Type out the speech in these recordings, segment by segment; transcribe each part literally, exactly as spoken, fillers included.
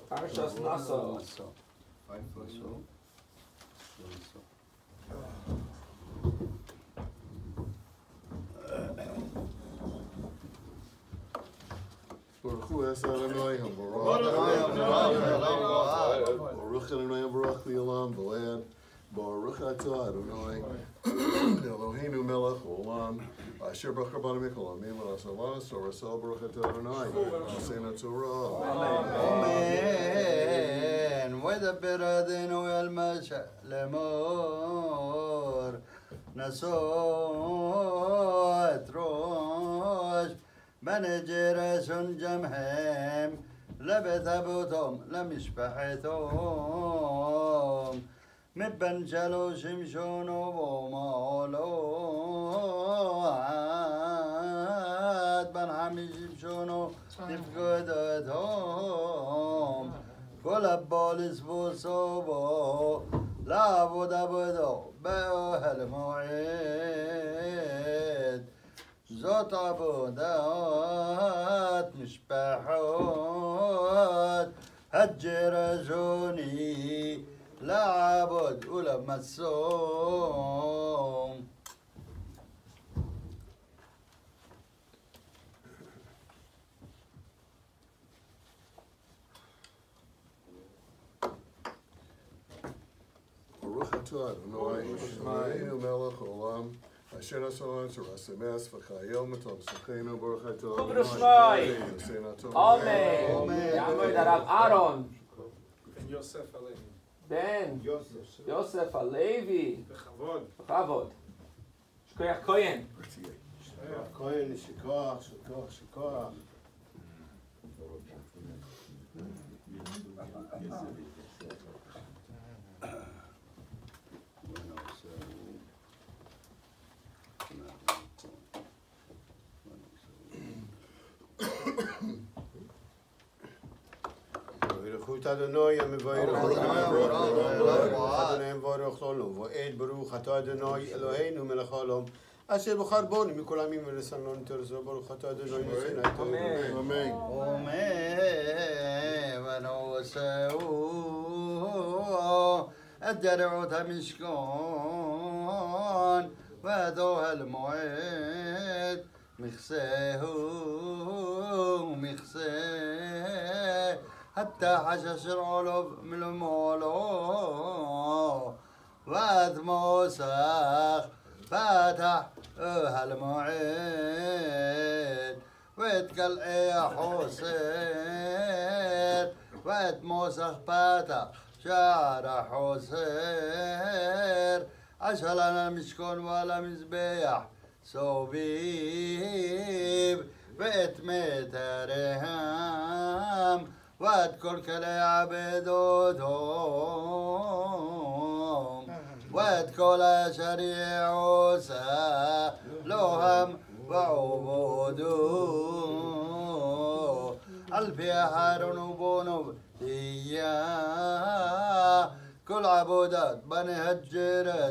Parshas Naso. Baruch Hu es Adonai Baruch Baruch Adonai Baruch Le'olam V'Lad Baruch Atah Adonai Eloheinu Melech Olam Asher Baruch Rabbanim Mikol Amin V'Lasalanas Torah Baruch Atah Adonai Asena Torah Amen وَدَبِّرْ أَذِنُوا الْمَشَى لَمُور نَسُوت روش بنجرس جمهم لبثبتم لمشبحتم مبن شلو شمشون ومالو عاد بن حمي شمشون نفقدتهم كل البوليس بوصوبو لا بد بدو بأهل موعد زوت عبودات مشبحات هجرجوني لا عبد ولا مسوم Baruch Atah Adonai Eloheinu Melech Olam Asher Nasalon Torah Semes V'Chayel Matom Sechenu Baruch Atah Adonai Asena Torah Amen. Ya'amod Harav Aaron Yosef Alevi. Ben Yosef Alevi. בכבוד. בכבוד. שכוח כהן. כהן שכוח שכוח שכוח Goed Adonai en mevayrach Adonai mevayrach Olam v'ed baruch atah Adonai Eloheinu melech haolam asher b'char bonu mikol ha'amim v'nesen lanu torah baruch atah Adonai Eloheinu Amen. Amen. ومن ونوسعوا الدرعوت مشكون وذوها الموعد مخساه مخساه حتى حشش العلب من المولو وذ موسخ فاتح هالموعد ويتقل يا حسين ويت موسخ فاتح شعر حسين عشلنا مشكون ولا مزبيح صوبيب بيت مترهم واذكر كل عبدودهم واذكر شريع سالهم وعبودوا ألفي هارون وبونو إياه كل عبودات بني هجر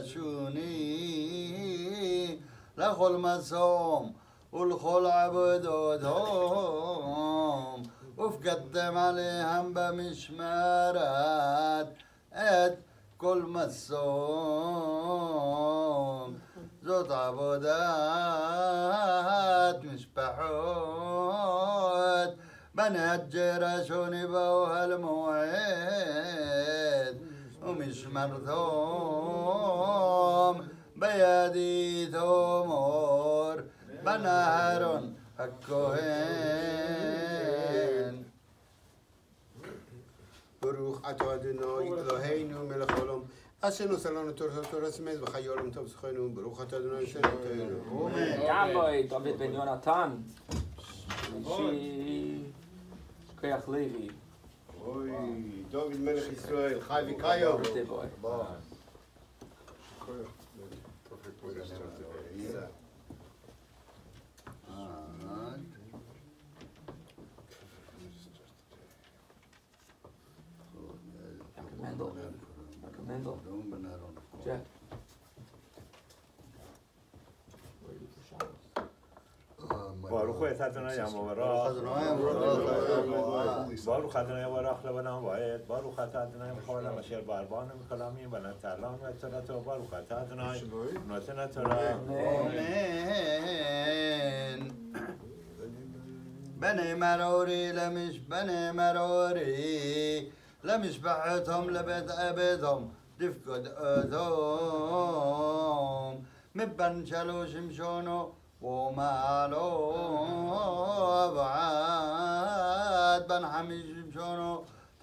شوني لخل مسوم والخل عبدودهم وفقدم عليهم بمشمارات اد كل مسوم زوت عبودات مشبحوت بنهجر شوني بوها الموعد ومش مرثوم بيدي ثمور بنهر الكهن baruch atah Adonai Eloheinu melech haolam asher nosan lanu torah semes v'chayil olam tov sechenu baruch atah Adonai Asena Torah Ya'amod David ben Yonatan. שכוח לוי. אוי, דוד מלך ישראל, חי וקיים. Birthday boy. Perfect way to start the day. Mendel. Mendel. Jeff. Um, my Baruch brother- Hu es Adonai sister. Yamovara. Holy ברוך אדוני יברך לעולם ועד, ברוך אתה אדוני מכל אשר בארבענו מקלמים ונתן לנו את תורתו, ברוך אתה אדוני נותן התורה. آمين بني مروري لمش بني مروري لمش بحثهم لبيت أبدهم تفقد أذهم مبن شلو شمشونو ومالو بعاد بن حمي شمشونو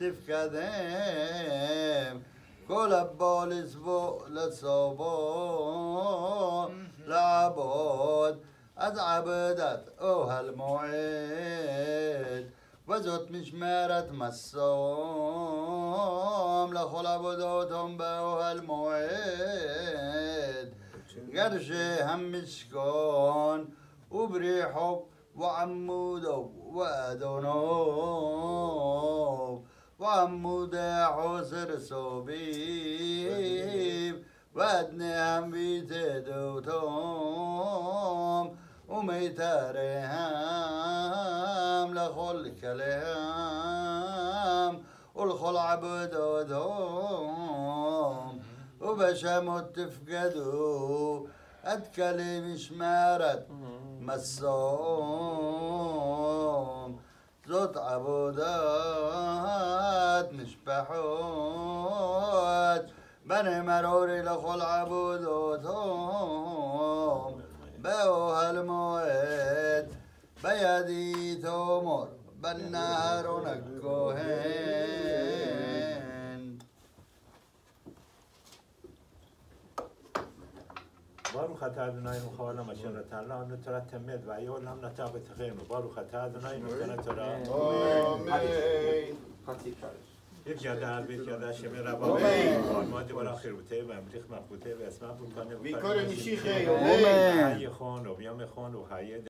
تفقدهم كل البوليس فوق للصبو لعبود از عبدت اوه الموعد وزت مشمارة مسوم لخل عبدوتهم باوه الموعد قرشي هم مشكون وبريحه وعموده وادونوب وعموده حسر صبيب وادني هم بيتدوتهم وميتارهم لخل كلام والخل عبدودهم وبشمت تفقدوا أتكلم شمارت مسوم زوت عبودات مشبحوت بني مروري لخل عبودوتهم بأوها الموعد بيدي تمر بالنهر الكهن ברוך אתה אדוני מכל אשר נתן לנו תורת אמת והעולם נטע בתוכנו. ברוך אתה אדוני נותן התורה. חצי קרש. یک یاده هر بیت یاده شمی ربا آرماد برا خیروته و امریخ مخبوته و اسمه بکنه بیکار میشی خیلی و حی خون و بیام خون و حی